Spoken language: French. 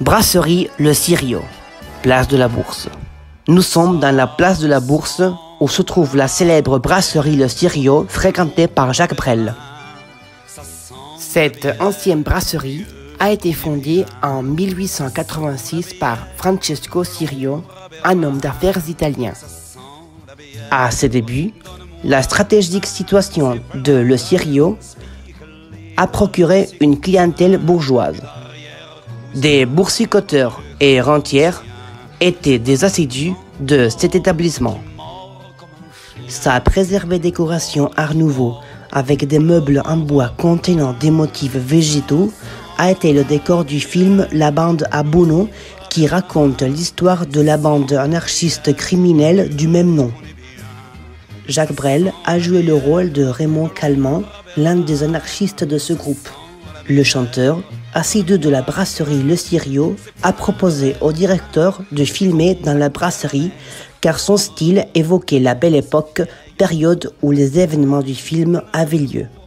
Brasserie Le Cirio, place de la Bourse. Nous sommes dans la place de la Bourse où se trouve la célèbre brasserie Le Cirio fréquentée par Jacques Brel. Cette ancienne brasserie a été fondée en 1886 par Francesco Cirio, un homme d'affaires italien. À ses débuts, la stratégique situation de Le Cirio a procuré une clientèle bourgeoise. Des boursicoteurs et rentières étaient des assidus de cet établissement. Sa préservée décoration Art Nouveau avec des meubles en bois contenant des motifs végétaux a été le décor du film La bande à Bono qui raconte l'histoire de la bande anarchiste criminelle du même nom. Jacques Brel a joué le rôle de Raymond Calment, l'un des anarchistes de ce groupe. Le chanteur, assidu de la brasserie Le Cirio, a proposé au directeur de filmer dans la brasserie car son style évoquait la belle époque, période où les événements du film avaient lieu.